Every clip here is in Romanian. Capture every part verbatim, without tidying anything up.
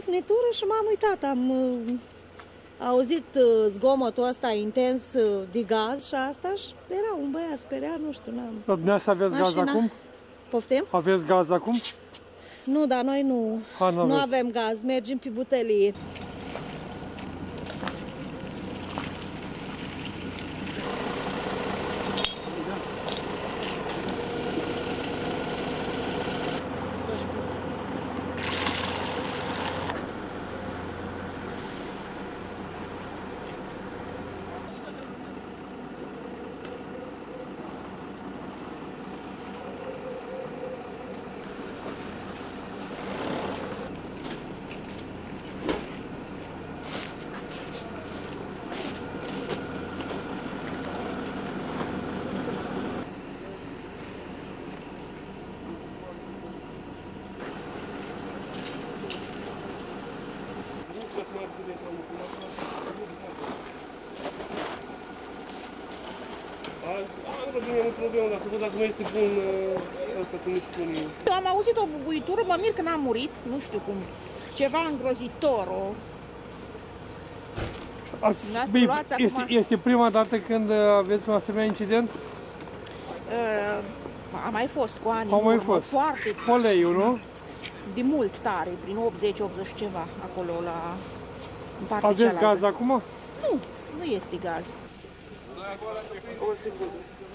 bufnitură și m-am uitat, am uh, auzit uh, zgomotul ăsta intens uh, de gaz și asta și era un băiat speriat, nu știu, n-am... Dumneavoastră aveți Mașina. gaz acum? Poftim? Aveți gaz acum? Nu, dar noi nu, Ha, nu, nu avem gaz, mergem pe butelie. Nu vine o problemă, dar să văd dacă nu este bun asta cum îi spune. Am auzit o bubuitură, mă mir că n-am murit, nu știu cum, ceva îngrozitor, o... Bine, este, este prima dată când aveți un asemenea incident? Uh, a mai fost cu ani, A mai urmă, fost. foarte... Poleiul, nu? De mult tare, prin optzeci optzeci ceva, acolo la... în partea Aveți cealaltă. gaz acum? Nu, nu este gaz. O secundă.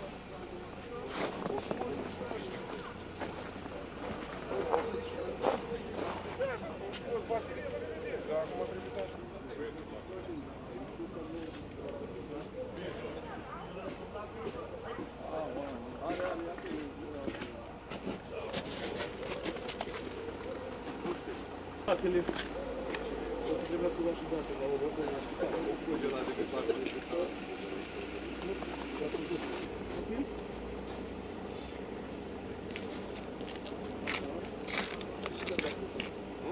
Datele. O să trebuia să luăm și datele la omul ăsta, la spital, o fuge la de departe de spital. Nu, ca să duc. Ok? Și de data asta. Nu?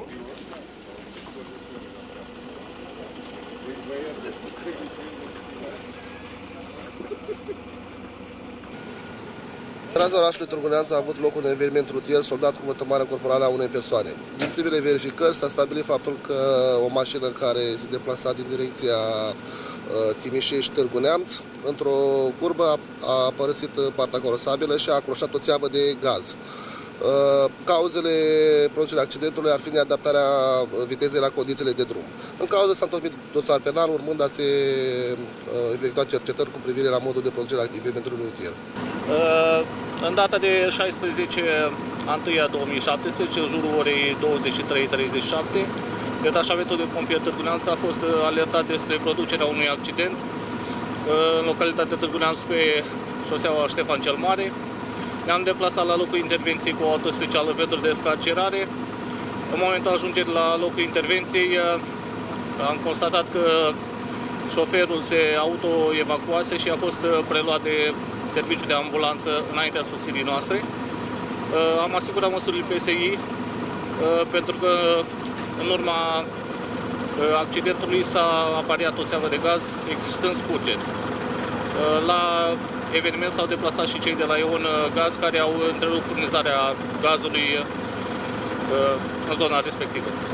În raza orașului Târgu Neamț a avut loc un eveniment rutier soldat cu vătămarea corporală a unei persoane. Din primele verificări s-a stabilit faptul că o mașină care se deplasa din direcția Timișești-Târgu Neamț, într-o curbă a părăsit partea carosabilă și a acroșat o țeavă de gaz. Cauzele producerii accidentului ar fi neadaptarea vitezei la condițiile de drum. În cauză s-a întocmit dosar penal, urmând a se efectua cercetări cu privire la modul de producere a evenimentului rutier. În data de șaisprezece unu două mii șaptesprezece, în jurul orei douăzeci și trei treizeci și șapte, detașamentul de pompieri Târgu Neamț a fost alertat despre producerea unui accident în localitatea Târgu Neamț pe șoseaua Ștefan cel Mare. Ne-am deplasat la locul intervenției cu o auto specială pentru descarcerare. În momentul ajungerii la locul intervenției am constatat că șoferul se auto-evacuase și a fost preluat de serviciul de ambulanță înaintea sosirii noastre. Am asigurat măsurile P S I pentru că în urma accidentului s-a apariat o țeavă de gaz existând scurgeri. La eveniment s-au deplasat și cei de la Ion Gaz care au întrerupt furnizarea gazului în zona respectivă.